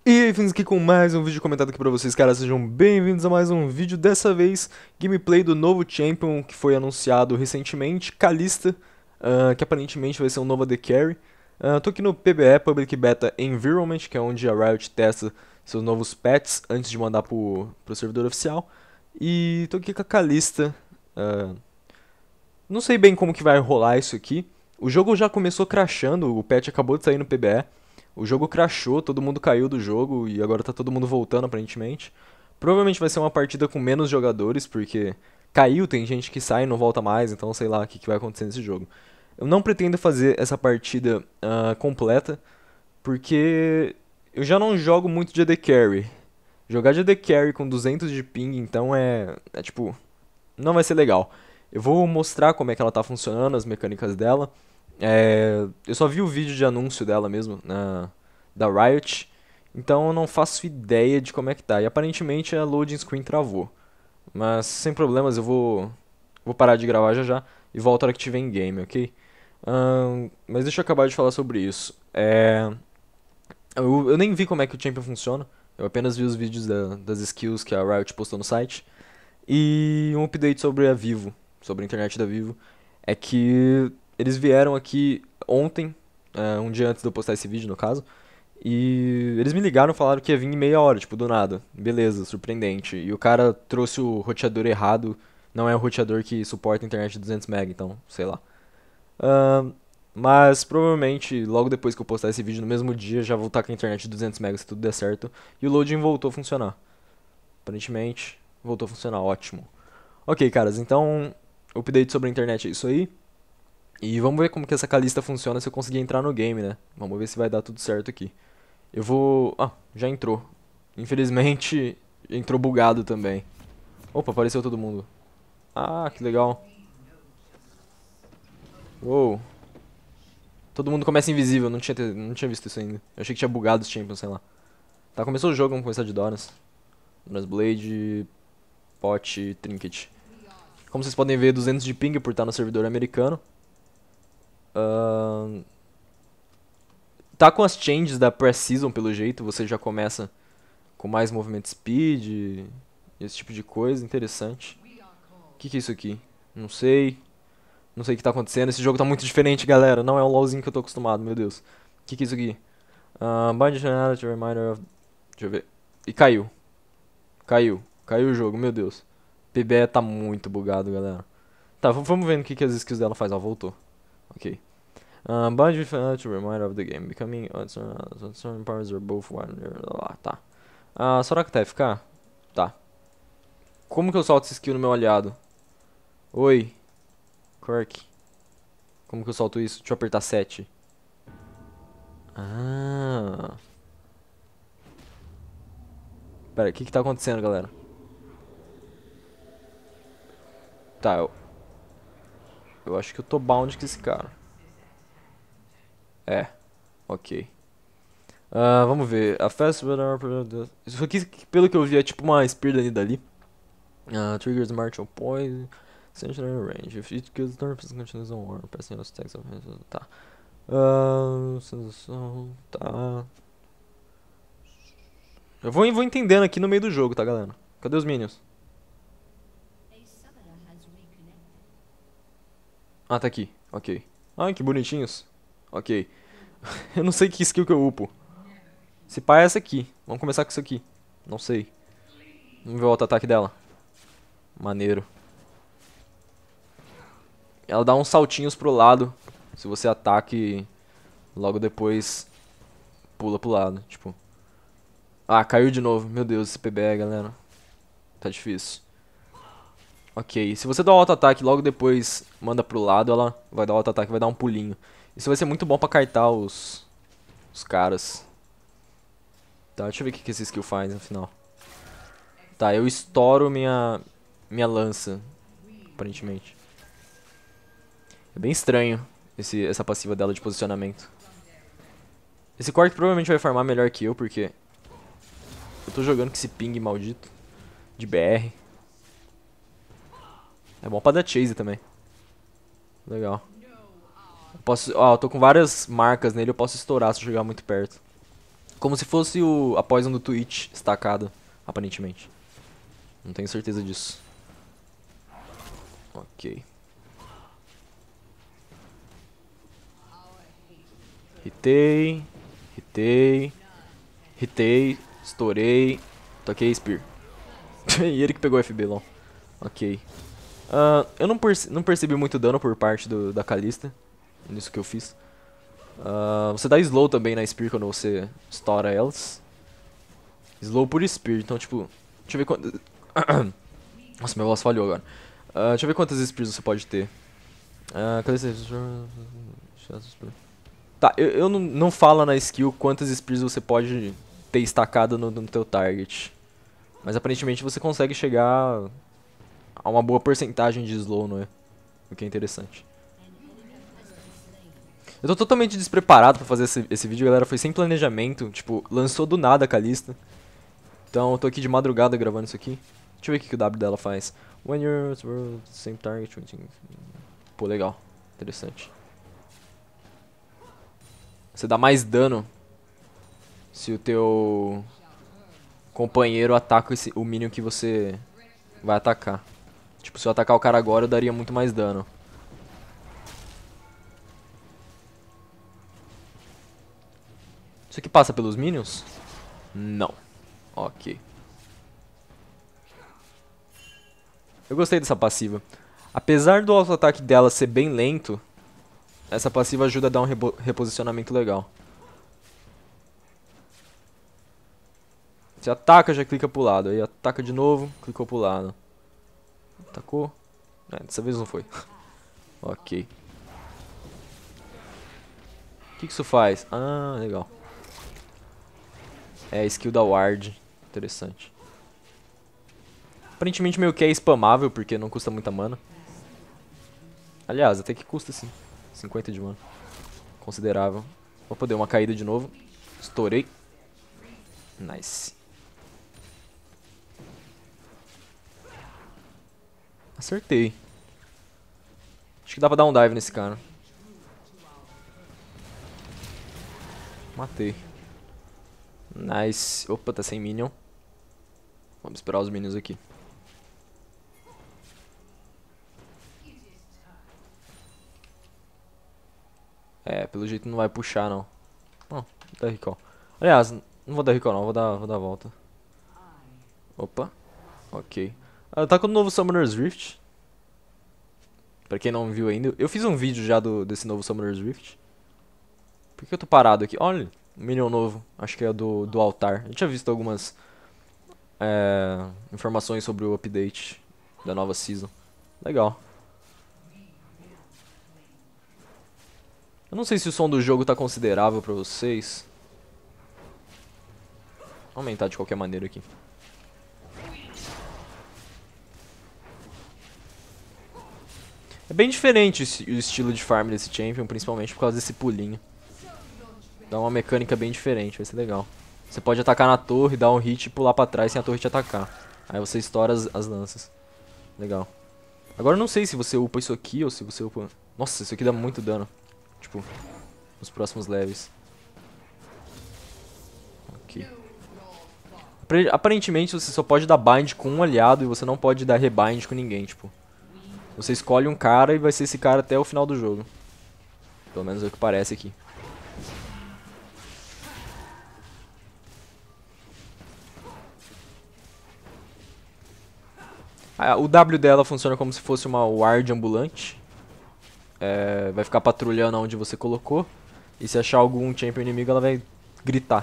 E aí, fins aqui com mais um vídeo comentado aqui pra vocês, caras, sejam bem-vindos a mais um vídeo, dessa vez, gameplay do novo Champion que foi anunciado recentemente, Kalista, que aparentemente vai ser um novo AD Carry. Tô aqui no PBE, Public Beta Environment, que é onde a Riot testa seus novos pets antes de mandar pro servidor oficial. E tô aqui com a Kalista, não sei bem como que vai rolar isso aqui. O jogo já começou crashando, o patch acabou de sair no PBE. O jogo crashou, todo mundo caiu do jogo e agora tá todo mundo voltando aparentemente. Provavelmente vai ser uma partida com menos jogadores, porque caiu, tem gente que sai e não volta mais, então sei lá o que vai acontecer nesse jogo. Eu não pretendo fazer essa partida completa, porque eu já não jogo muito de AD Carry. Jogar de AD Carry com 200 de ping, então é tipo, não vai ser legal. Eu vou mostrar como é que ela tá funcionando, as mecânicas dela. Eu só vi o vídeo de anúncio dela mesmo, da Riot, então eu não faço ideia de como é que tá. E aparentemente a loading screen travou. Mas sem problemas, vou parar de gravar já já e volto a hora que tiver em game, ok? Mas deixa eu acabar de falar sobre isso. Eu nem vi como é que o Champion funciona, eu apenas vi os vídeos das skills que a Riot postou no site. E um update sobre a Vivo, sobre a internet da Vivo, é que eles vieram aqui ontem, um dia antes de eu postar esse vídeo no caso, e eles me ligaram e falaram que ia vir em meia hora, tipo, do nada. Beleza, surpreendente. E o cara trouxe o roteador errado, não é o roteador que suporta a internet de 200 MB, então, sei lá. Ahn, mas provavelmente logo depois que eu postar esse vídeo no mesmo dia já vou estar com a internet de 200 MB se tudo der certo, e o loading voltou a funcionar. Aparentemente, voltou a funcionar, ótimo. Ok, caras, então, update sobre a internet é isso aí. E vamos ver como que essa Kalista funciona se eu conseguir entrar no game, né? Vamos ver se vai dar tudo certo aqui. Eu vou... Ah, já entrou. Infelizmente, entrou bugado também. Opa, apareceu todo mundo. Ah, que legal. Uou. Todo mundo começa invisível, não tinha visto isso ainda. Eu achei que tinha bugado os champions, sei lá. Tá, começou o jogo, vamos começar de Doras. Doras Blade, Pot, Trinket. Como vocês podem ver, 200 de ping por estar no servidor americano. Ahn, Tá com as changes da Pre-Season pelo jeito, você já começa com mais movimento speed e esse tipo de coisa, interessante. O que é isso aqui? Não sei. Não sei o que tá acontecendo, esse jogo tá muito diferente, galera. Não é o LoLzinho que eu tô acostumado, meu Deus. O que é isso aqui? Bind Functionality Reminder of... Deixa eu ver. E caiu. Caiu o jogo, meu Deus. PBE tá muito bugado, galera. Tá, vamos ver o que as skills dela faz. Ó, voltou. Ok. Bind Functionality Reminder of the game. Becoming... Certain powers are both one... Tá. Soraka tá FK? Tá. Como que eu solto esse skill no meu aliado? Oi. Cork. Como que eu solto isso? Deixa eu apertar 7. Ah. Pera, o que tá acontecendo, galera? Tá, eu acho que eu tô bound com esse cara. É, ok. Vamos ver. A fast isso aqui, pelo que eu vi, é tipo uma Spear dali. Triggers martial poison. Sentinel range. If it kills the person continues on war. Passing os tags of... Tá. Sensação... Tá. Eu vou entendendo aqui no meio do jogo, tá, galera? Cadê os minions? Ah, tá aqui. Ok. Ai, que bonitinhos. Ok. Eu não sei que skill que eu upo. Se pá é essa aqui. Vamos começar com isso aqui. Não sei. Vamos ver o auto-ataque dela. Maneiro. Ela dá uns saltinhos pro lado. Se você ataca e logo depois pula pro lado. Tipo. Ah, caiu de novo. Meu Deus, esse PBE, galera. Tá difícil. Ok, se você dá o auto-ataque e logo depois manda pro lado, ela vai dar o auto-ataque e vai dar um pulinho. Isso vai ser muito bom pra kitar os caras. Tá, deixa eu ver o que esse skill faz no final. Tá, eu estouro minha lança, aparentemente. É bem estranho essa passiva dela de posicionamento. Esse Cork provavelmente vai farmar melhor que eu, porque eu tô jogando com esse ping maldito de BR. É bom pra dar chase também. Legal. Eu tô com várias marcas nele, eu posso estourar se eu chegar muito perto. Como se fosse a Poison do Twitch estacada, aparentemente. Não tenho certeza disso. Ok. Hitei. Hitei. Hitei. Estourei. Toquei Spear. E ele que pegou o FB lá. Ok. Eu não percebi muito dano por parte da Kalista. Nisso que eu fiz. Você dá slow também na Spear quando você estoura elas. Slow por Spear, então tipo... Deixa eu ver quantas... Nossa, minha voz falhou agora. Deixa eu ver quantas Spears você pode ter. Cadê você? Tá, eu não fala na skill quantas Spears você pode ter estacado no teu target. Mas aparentemente você consegue chegar a uma boa porcentagem de slow, não é? O que é interessante. Eu tô totalmente despreparado pra fazer esse vídeo, galera. Foi sem planejamento. Tipo, lançou do nada a Kalista. Então eu tô aqui de madrugada gravando isso aqui. Deixa eu ver o que o W dela faz. When you're same target. Pô, legal. Interessante. Você dá mais dano se o teu companheiro ataca o minion que você vai atacar. Tipo, se eu atacar o cara agora, eu daria muito mais dano. Isso aqui passa pelos minions? Não. Ok. Eu gostei dessa passiva. Apesar do auto-ataque dela ser bem lento, essa passiva ajuda a dar um reposicionamento legal. Você ataca, já clica pro lado. Aí ataca de novo, clicou pro lado. Atacou. Dessa vez não foi. Ok. O que isso faz? Ah, legal. É a skill da Ward. Interessante. Aparentemente meio que é spamável, porque não custa muita mana. Aliás, até que custa sim. 50 de mana. Considerável. Vou poder uma caída de novo. Estourei. Nice. Acertei. Acho que dá pra dar um dive nesse cara. Matei. Nice. Opa, tá sem minion. Vamos esperar os minions aqui. Pelo jeito não vai puxar, não. Vou dar recall. Aliás, não vou dar recall, não. Vou dar a volta. Opa. Ok. Tá com o novo Summoner's Rift. Pra quem não viu ainda. Eu fiz um vídeo já desse novo Summoner's Rift. Por que eu tô parado aqui? Olha, um minion novo. Acho que é do altar. Eu tinha visto algumas informações sobre o update da nova season. Legal. Eu não sei se o som do jogo tá considerável pra vocês. Vou aumentar de qualquer maneira aqui. É bem diferente o estilo de farm desse champion, principalmente por causa desse pulinho. Dá uma mecânica bem diferente, vai ser legal. Você pode atacar na torre, dar um hit e pular pra trás sem a torre te atacar. Aí você estoura as lanças. Legal. Agora eu não sei se você upa isso aqui ou se você upa... Nossa, isso aqui dá muito dano. Tipo, nos próximos levels. Ok. Aparentemente você só pode dar bind com um aliado e você não pode dar rebind com ninguém, tipo. Você escolhe um cara e vai ser esse cara até o final do jogo. Pelo menos é o que parece aqui. O W dela funciona como se fosse uma ward ambulante. Vai ficar patrulhando onde você colocou. E se achar algum champion inimigo, ela vai gritar.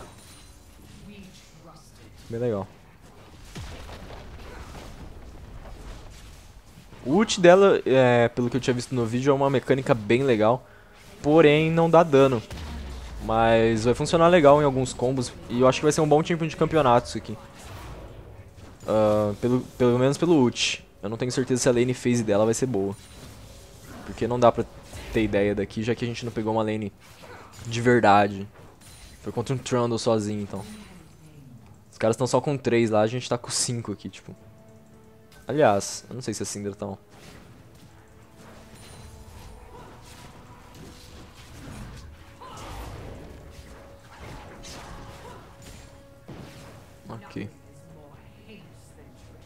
Bem legal. O ult dela, pelo que eu tinha visto no vídeo, é uma mecânica bem legal. Porém, não dá dano. Mas vai funcionar legal em alguns combos. E eu acho que vai ser um bom champion de campeonato isso aqui. Pelo menos pelo ult. Eu não tenho certeza se a lane phase dela vai ser boa. Porque não dá pra ter ideia daqui, já que a gente não pegou uma lane de verdade. Foi contra um Trundle sozinho, então. Os caras estão só com 3 lá, a gente tá com 5 aqui, tipo. Aliás, eu não sei se a Syndra tá...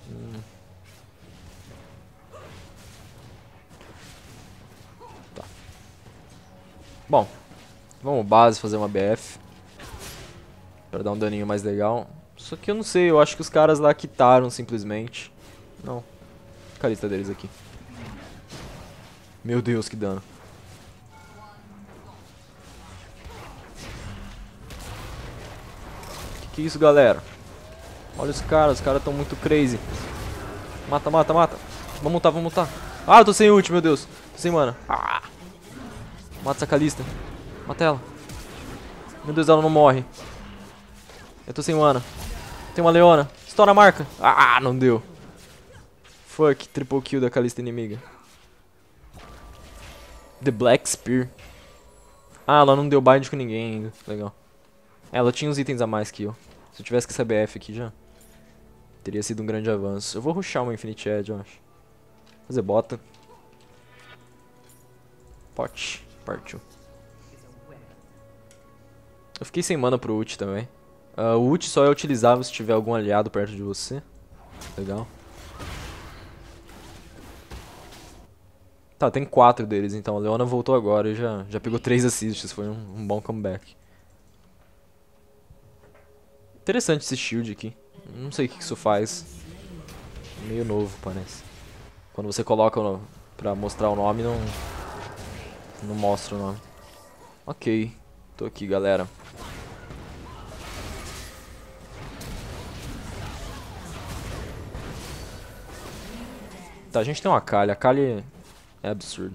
Tá. Bom, vamos base, fazer uma BF. Pra dar um daninho mais legal. Só que eu não sei, eu acho que os caras lá quitaram simplesmente. Não. Cadê a lista deles aqui? Meu Deus, que dano. Que é isso, galera? Olha os caras estão muito crazy. Mata, mata, mata. Vamos lutar, vamos lutar. Ah, eu tô sem ult, meu Deus. Tô sem mana. Ah. Mata essa Kalista. Mata ela. Meu Deus, ela não morre. Eu tô sem mana. Tem uma Leona. Estoura a marca. Ah, não deu. Fuck, triple kill da Kalista inimiga. The Black Spear. Ah, ela não deu bind com ninguém ainda. Legal. Ela tinha uns itens a mais que eu. Se eu tivesse que essa BF aqui já, teria sido um grande avanço. Eu vou rushar uma Infinite Edge, eu acho. Fazer bota. Pot. Partiu. Eu fiquei sem mana pro ult também. O ult só é utilizável se tiver algum aliado perto de você. Legal. Tá, tem 4 deles então. A Leona voltou agora e já pegou 3 assists. Foi um bom comeback. Interessante esse shield aqui. Não sei o que isso faz. Meio novo, parece. Quando você coloca pra mostrar o nome, não mostra o nome. Ok. Tô aqui, galera. Tá, a gente tem uma Kali. A Kali é absurdo.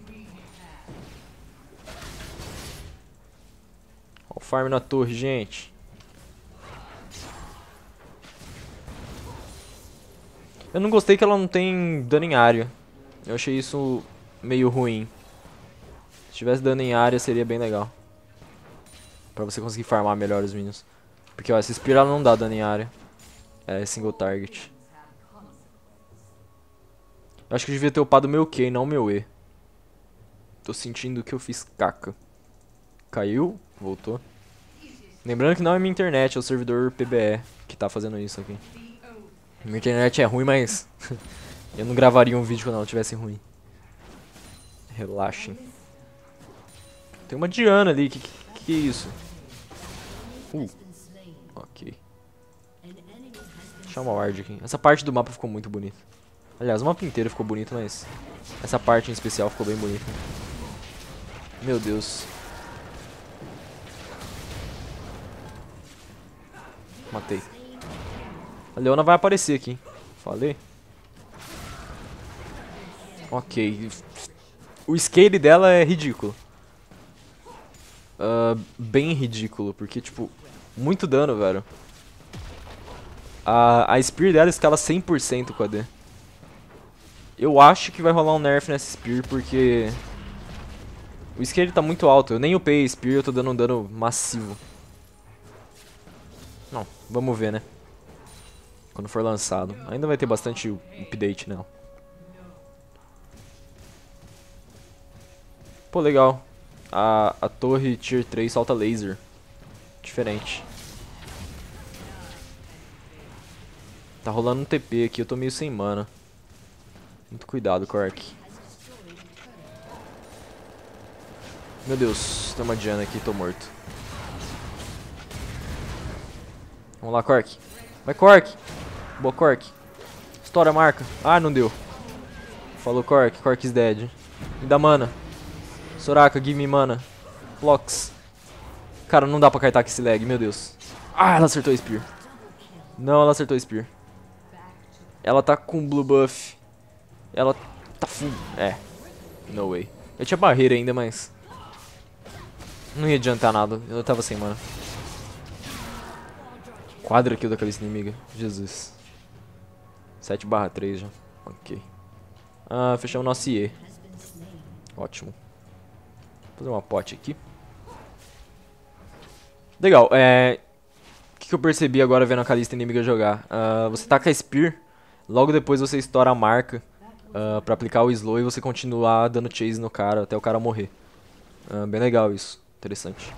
Ó o farm na torre, gente. Eu não gostei que ela não tem dano em área. Eu achei isso meio ruim. Se tivesse dano em área seria bem legal. Pra você conseguir farmar melhor os minions. Porque ó, essa Spear ela não dá dano em área. É single target. Eu acho que eu devia ter upado o meu Q e não o meu E. Tô sentindo que eu fiz caca. Caiu, voltou. Lembrando que não é minha internet, é o servidor PBE que tá fazendo isso aqui. Minha internet é ruim, mas eu não gravaria um vídeo quando ela tivesse ruim. Relaxem. Tem uma Diana ali, que é isso? Ok. Deixa uma ward aqui. Essa parte do mapa ficou muito bonita. Aliás, o mapa inteiro ficou bonito, mas essa parte em especial ficou bem bonita. Meu Deus. Matei. A Leona vai aparecer aqui. Falei. Ok. O scale dela é ridículo. Bem ridículo, porque, tipo, muito dano, velho. A Spear dela escala 100% com a D. Eu acho que vai rolar um nerf nessa Spear, porque o scale tá muito alto. Eu nem upei a Spear, eu tô dando um dano massivo. Não, vamos ver, né? Quando for lançado. Ainda vai ter bastante update nela. Pô, legal. A torre Tier 3 solta laser. Diferente. Tá rolando um TP aqui, eu tô meio sem mana. Muito cuidado, Cork. Meu Deus, tem uma Diana aqui, tô morto. Vamos lá, Cork. Vai, Cork. Boa, Cork. Estoura a marca. Ah, não deu. Falou, Cork. Cork is dead. Me dá mana. Soraka, give me mana. Blocks. Cara, não dá pra cartar com esse lag, meu Deus. Ah, ela acertou a Spear. Não, ela acertou a Spear. Ela tá com blue buff. Ela tá full. É. No way. Eu tinha barreira ainda, mas não ia adiantar nada. Eu tava sem mana. Quadra kill da Kalista inimiga. Jesus. 7/3 já. Ok. Ah, fechamos nosso IE. Ótimo. Vou fazer uma pot aqui. Legal, o que eu percebi agora vendo a Kalista inimiga jogar? Você taca a Spear, logo depois você estoura a marca pra aplicar o slow e você continuar dando chase no cara até o cara morrer. Bem legal isso, interessante.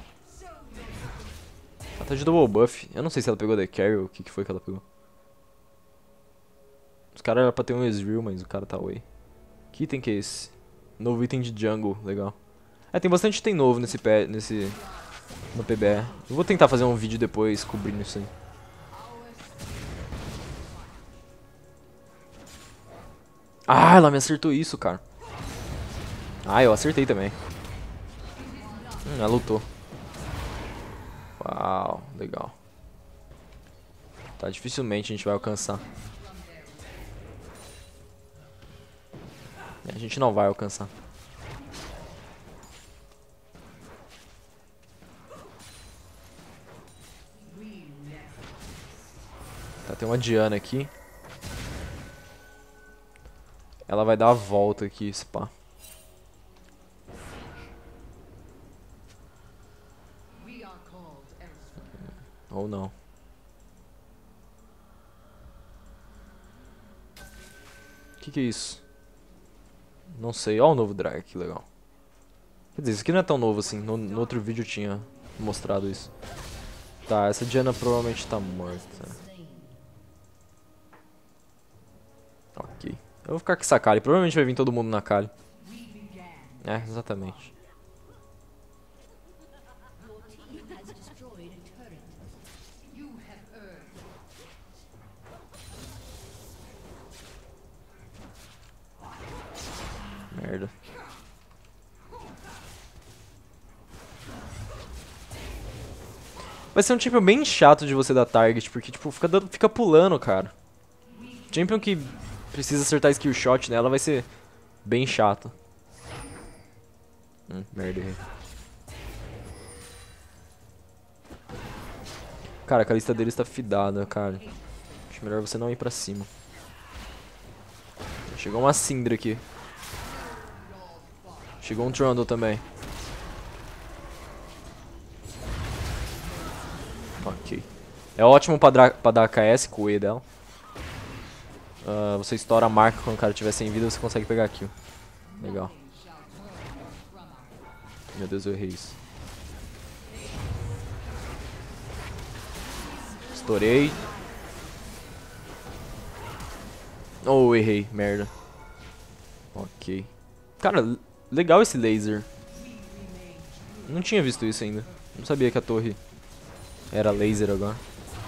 Ela tá de double buff, eu não sei se ela pegou The Carry ou o que foi que ela pegou. cara era pra ter um Ezreal, mas o cara tá away. Que item que é esse? Novo item de jungle, legal. É, tem bastante item novo no PBR. Eu vou tentar fazer um vídeo depois cobrindo isso aí. Ah, ela me acertou isso, cara. Ah, eu acertei também. Ela lutou. Uau, legal. Tá, dificilmente a gente vai alcançar. A gente não vai alcançar. Tá, tem uma Diana aqui. Ela vai dar a volta aqui, esse pá. Ou não. Que é isso? Não sei. Ó o novo Drake, que legal. Quer dizer, isso aqui não é tão novo assim. No outro vídeo eu tinha mostrado isso. Tá, essa Diana provavelmente tá morta. Ok. Eu vou ficar com essa Kali. Provavelmente vai vir todo mundo na Kali. É, exatamente. Merda. Vai ser um champion bem chato de você dar target, porque tipo, fica pulando, cara. Champion que precisa acertar skill shot nela vai ser bem chato. Merda, errei. Cara, a Kalista dele está fidada, cara. Acho melhor você não ir pra cima. Chegou uma Syndra aqui. Chegou um Trundle também. Ok. É ótimo pra dar KS com o E dela. Você estoura a marca quando o cara estiver sem vida, você consegue pegar kill. Legal. Meu Deus, eu errei isso. Estourei. Oh, errei. Merda. Ok. Cara, legal esse laser. Não tinha visto isso ainda. Não sabia que a torre era laser agora.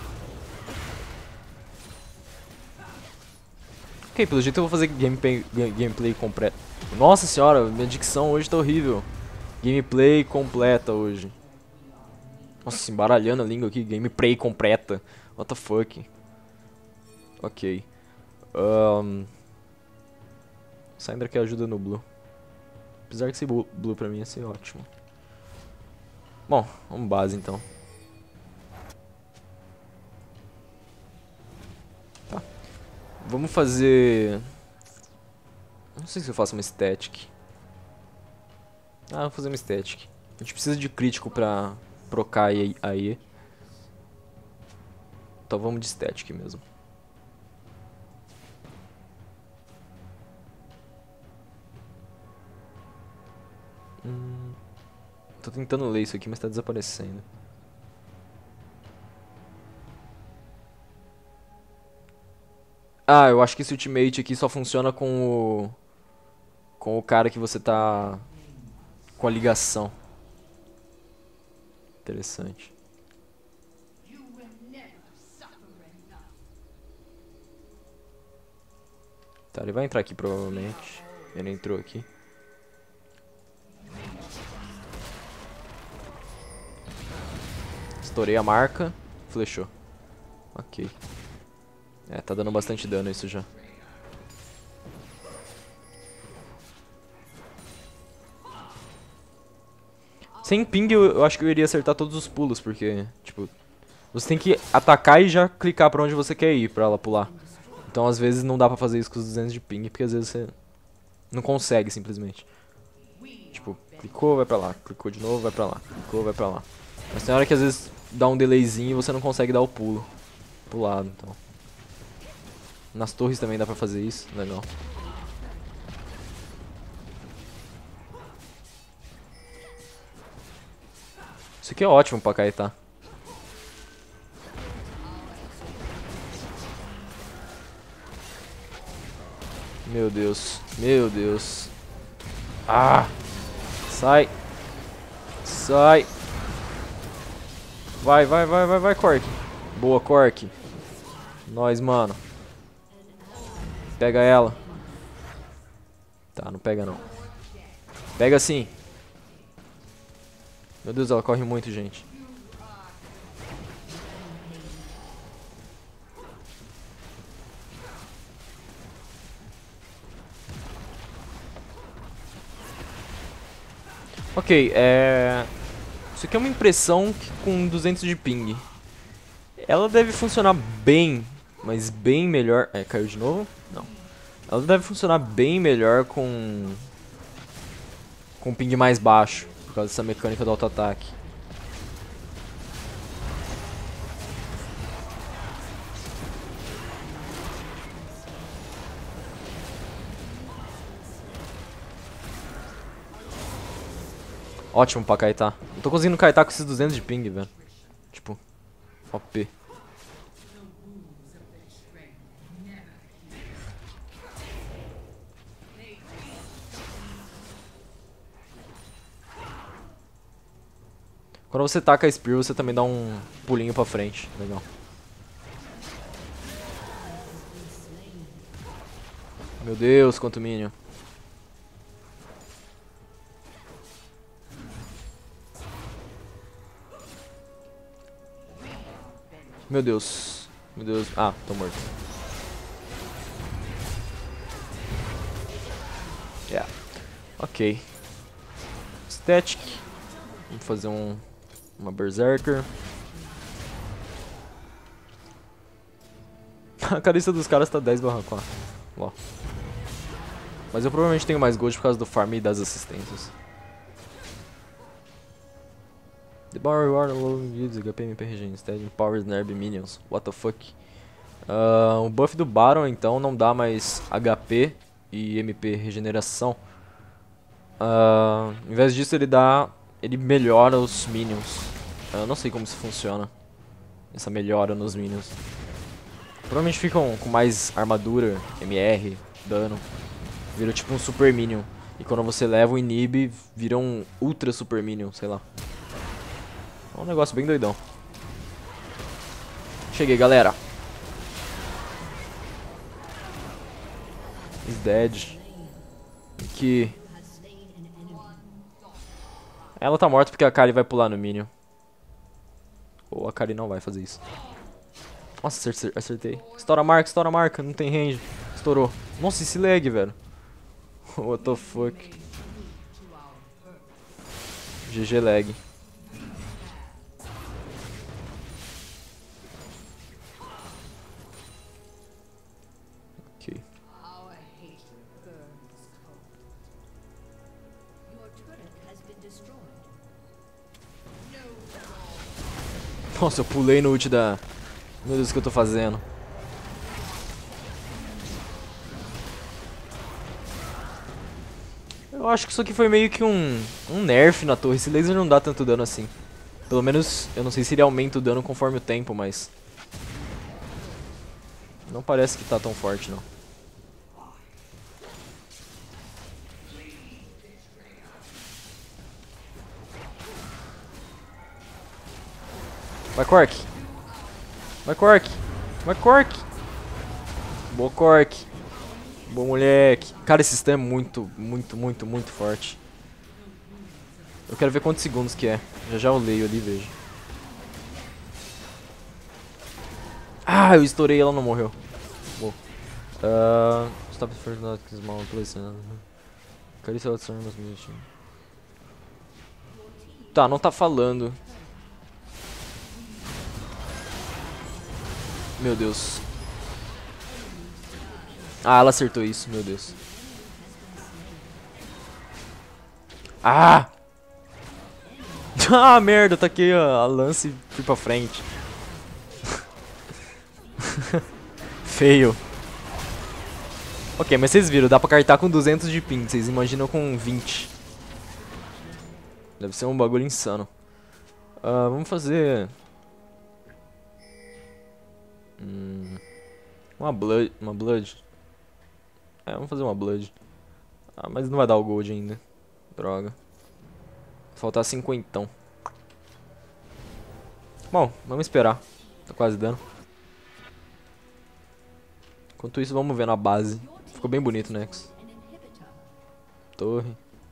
Ok, pelo jeito eu vou fazer gameplay completo. Nossa senhora, minha dicção hoje tá horrível. Gameplay completa hoje. Nossa, embaralhando a língua aqui. Gameplay completa. What the fuck. Ok. Syndra que ajuda no blue. Apesar que esse blue pra mim ia ser ótimo. Bom, vamos base então. Tá. Vamos fazer... Não sei se eu faço uma static. Ah, vou fazer uma static. A gente precisa de crítico pra procar aí. Então vamos de static mesmo. Tô tentando ler isso aqui, mas tá desaparecendo. Ah, eu acho que esse ultimate aqui só funciona com o cara que você tá com a ligação. Interessante. Tá, ele vai entrar aqui provavelmente. Ele entrou aqui. Estourei a marca. Flechou. Ok. É, tá dando bastante dano isso já. Sem ping eu acho que eu iria acertar todos os pulos, porque, tipo, você tem que atacar e já clicar pra onde você quer ir pra ela pular. Então às vezes não dá pra fazer isso com os 200 de ping, porque às vezes você não consegue simplesmente. Tipo, clicou, vai pra lá, clicou de novo, vai pra lá, clicou, vai pra lá. Mas tem hora que às vezes dá um delayzinho e você não consegue dar o pulo pro lado, então. Nas torres também dá pra fazer isso, legal. Isso aqui é ótimo pra caetar. Meu Deus. Meu Deus. Ah! Sai. Sai. Vai, vai, vai, vai, vai, Cork. Boa, Cork. Nós, mano. Pega ela. Tá, não pega não. Pega sim. Meu Deus, ela corre muito, gente. Ok, isso aqui é uma impressão que com 200 de ping. Ela deve funcionar bem, mas bem melhor... caiu de novo? Não. Ela deve funcionar bem melhor com ping mais baixo, por causa dessa mecânica do auto-ataque. Ótimo pra kaitar. Não tô conseguindo kaitar com esses 200 de ping, velho. Tipo, OP. Quando você taca a Spear, você também dá um pulinho pra frente. Legal. Meu Deus, quanto minion. Meu Deus. Meu Deus. Ah, tô morto. Yeah. Ok. Static. Vamos fazer uma Berserker. A carícia dos caras tá 10/4. Ó. Mas eu provavelmente tenho mais gold por causa do farm e das assistências. The bar reward alone gives HP MP regen instead empowers nerb minions. What the fuck? O buff do Baron então não dá mais HP e MP regeneração. Em vez disso ele melhora os minions. Eu não sei como isso funciona. Essa melhora nos minions. Provavelmente ficam com mais armadura, MR, dano. Vira tipo um super minion. E quando você leva o inib, vira um ultra super minion, sei lá. É um negócio bem doidão. Cheguei, galera. He's dead. Que... Ela tá morta porque a Kali vai pular no minion. Ou a Kali não vai fazer isso. Nossa, acertei. Estoura a marca, não tem range. Estourou. Nossa, esse lag, velho. What the fuck. GG lag. Ok. Nossa, eu pulei no ult da... Meu Deus, o que eu tô fazendo? Eu acho que isso aqui foi meio que um nerf na torre. Esse laser não dá tanto dano assim. Pelo menos, eu não sei se ele aumenta o dano conforme o tempo, mas... Não parece que tá tão forte, não. Vai, Cork! Vai, Cork! Vai, Cork! Boa, Cork! Boa, moleque! Cara, esse stun é muito, muito, muito, muito forte. Eu quero ver quantos segundos que é. Já já eu leio ali e vejo. Ah, eu estourei e ela não morreu. Boa. Stop the first not small place. Carícia ela mas tá, não tá falando. Meu Deus. Ah, ela acertou isso, meu Deus. Ah! Ah, merda, taquei a lance e fui pra frente. Feio. Ok, mas vocês viram, dá pra cartar com 200 de ping, vocês imaginam com 20. Deve ser um bagulho insano. Vamos fazer... Uma blood. É, vamos fazer uma Blood. Ah, mas não vai dar o Gold ainda. Droga. Faltar 50. Bom, vamos esperar. Tá quase dando. Enquanto isso, vamos ver na base. Ficou bem bonito o Nexus. Torre.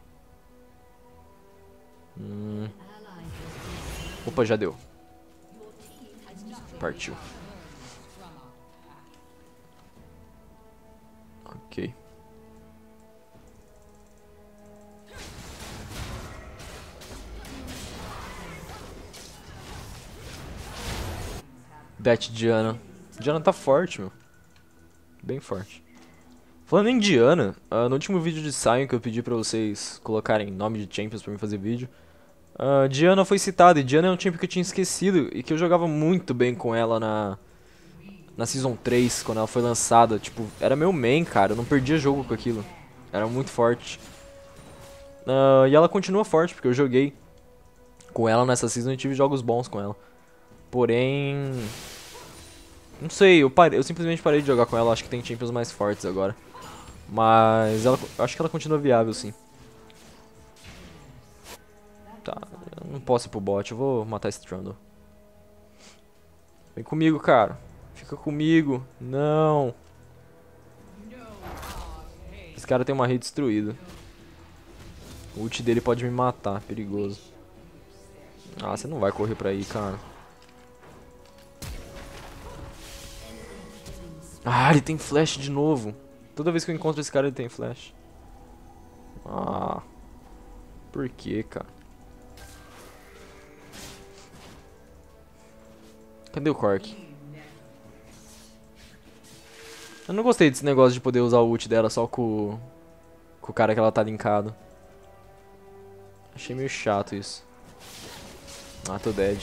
Opa, já deu. Partiu. Ok. Bet Diana. Diana tá forte, meu. Bem forte. Falando em Diana, no último vídeo de Sion que eu pedi pra vocês colocarem nome de Champions pra mim fazer vídeo, Diana foi citada, e Diana é um champion que eu tinha esquecido e que eu jogava muito bem com ela na Season 3, quando ela foi lançada. Tipo, era meu main, cara, eu não perdia jogo com aquilo. Era muito forte. E ela continua forte, porque eu joguei com ela nessa Season e tive jogos bons com ela. Porém... não sei, eu simplesmente parei de jogar com ela, acho que tem champions mais fortes agora. Mas ela, acho que ela continua viável, sim. Tá, eu não posso ir pro bot, eu vou matar esse Trundle. Vem comigo, cara. Fica comigo. Não. Esse cara tem uma rede destruída. O ult dele pode me matar, perigoso. Ah, você não vai correr pra aí, cara. Ah, ele tem flash de novo. Toda vez que eu encontro esse cara, ele tem flash. Ah. Por que, cara? Cadê o Cork? Eu não gostei desse negócio de poder usar o ult dela só com o cara que ela tá linkado. Achei meio chato isso. Ah, tô dead.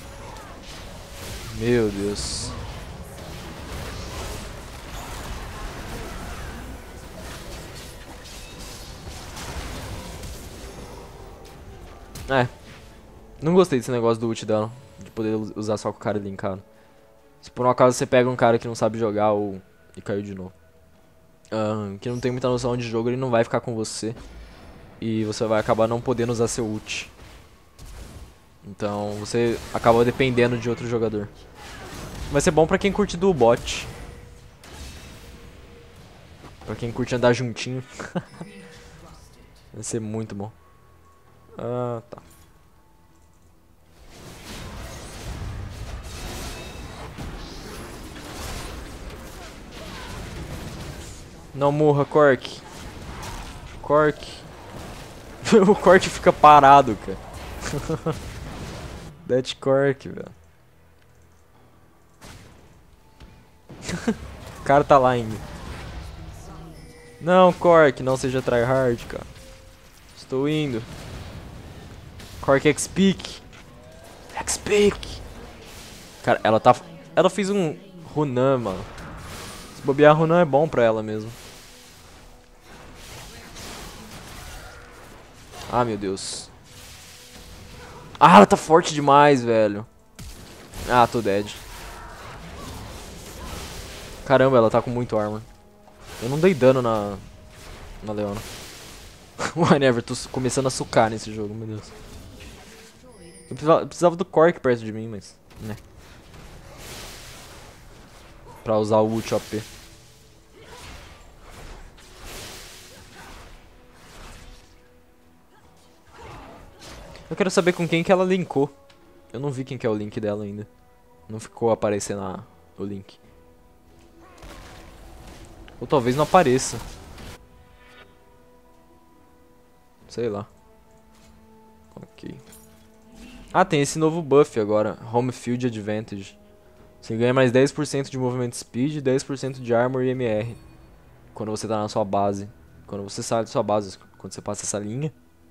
Meu Deus. É. Não gostei desse negócio do ult dela. De poder usar só com o cara linkado. Se por um acaso você pega um cara que não sabe jogar ou... e caiu de novo. Que não tem muita noção de jogo, ele não vai ficar com você. E você vai acabar não podendo usar seu ult. Então você acaba dependendo de outro jogador. Vai ser bom pra quem curte do bot. Pra quem curte andar juntinho. Vai ser muito bom. Tá. Não morra, Cork. Cork. O Cork fica parado, cara. Dead Cork, velho. O cara tá lá ainda. Não, Cork, não seja tryhard, cara. Estou indo. Cork X-Peak. X-Peak. Cara, ela fez um Runan, mano. Se bobear, Runan é bom pra ela mesmo. Ah, meu Deus. Ah, ela tá forte demais, velho. Ah, tô dead. Caramba, ela tá com muito armor. Eu não dei dano na Leona. Whatever, tô começando a sucar nesse jogo, meu Deus. Eu precisava do Cork perto de mim, mas... né. Pra usar o ult OP. Eu quero saber com quem que ela linkou. Eu não vi quem que é o link dela ainda. Não ficou aparecendo o link. Ou talvez não apareça. Sei lá. Ok. Ah, tem esse novo buff agora. Home Field Advantage. Você ganha mais 10% de movimento speed e 10% de armor e MR. Quando você tá na sua base. Quando você sai da sua base. Quando você passa essa linha.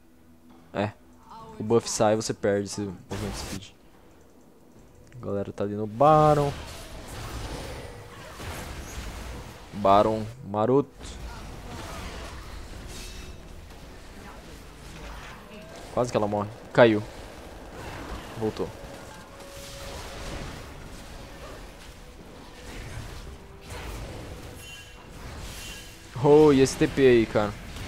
O buff sai e você perde esse movimento speed. A galera tá ali no Baron. Baron maroto. Quase que ela morre. Caiu. Voltou. Oh, e esse TP aí, cara?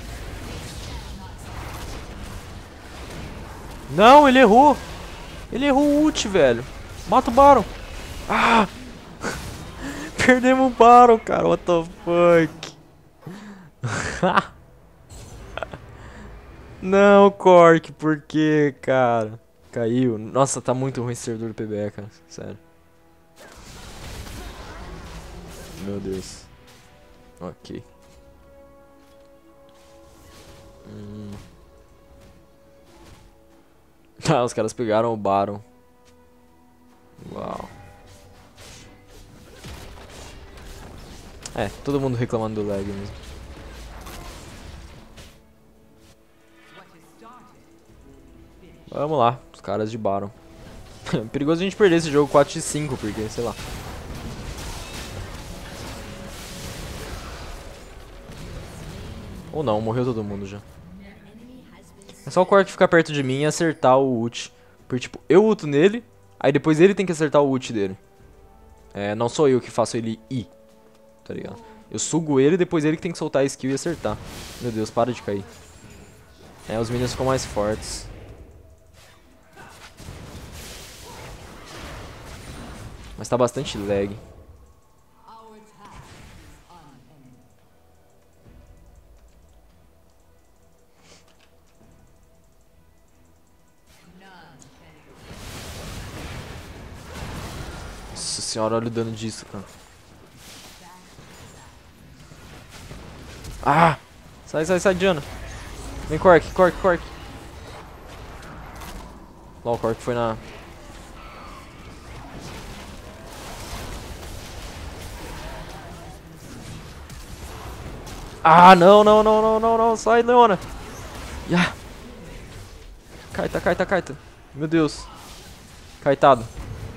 Não, ele errou. Ele errou o ult, velho. Mata o Baron. Ah! Perdemos o Baron, cara. What the fuck? Não, Cork, por que, cara? Caiu. Nossa, tá muito ruim esse servidor do PBE, cara. Sério. Meu Deus. Ok. Ah, os caras pegaram o Baron. Uau. É, todo mundo reclamando do lag mesmo. Vamos lá, os caras de Baron. Perigoso a gente perder esse jogo 4x5, porque, sei lá. Ou não, morreu todo mundo já. É só o Cork ficar perto de mim e acertar o ult. Porque, tipo, eu ulto nele, aí depois ele tem que acertar o ult dele. É, não sou eu que faço ele ir, tá ligado? Eu sugo ele, depois ele que tem que soltar a skill e acertar. Meu Deus, para de cair. É, os minions ficam mais fortes. Mas tá bastante lag. Nossa senhora, olha o dano disso, cara. Ah! Sai, sai, sai, Diana. Vem, Cork, Cork, Cork. Lá o Cork foi na... Ah, não, não, não, não, não, não. Sai, Leona. Yeah. Kaita, Kaita, Kaita. Meu Deus. Kaitado.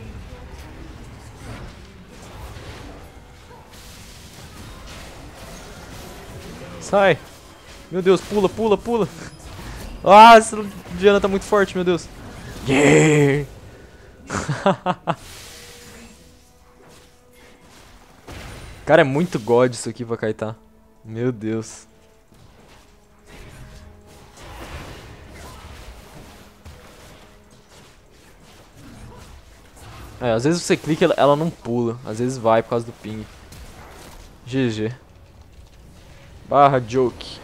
Sai. Meu Deus, pula, pula, pula. Ah, essa Diana tá muito forte, meu Deus. Yeah. Cara, é muito God isso aqui pra kaitar. Meu Deus. É, às vezes você clica e ela não pula. Às vezes vai por causa do ping. GG. Barra joke.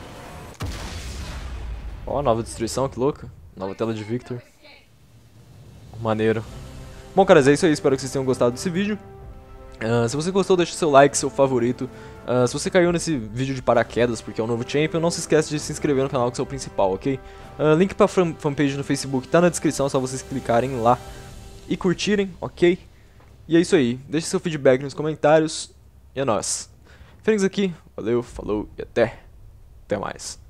Ó, nova destruição, que louca. Nova tela de Victor. Maneiro. Bom, caras, é isso aí. Espero que vocês tenham gostado desse vídeo. Se você gostou, deixa seu like, seu favorito. Se você caiu nesse vídeo de paraquedas porque é um novo champion, não se esquece de se inscrever no canal que é o principal, ok? Link pra fanpage no Facebook tá na descrição, é só vocês clicarem lá e curtirem, ok? E é isso aí. Deixe seu feedback nos comentários. E é nóis. Fênix aqui. Valeu, falou e até mais.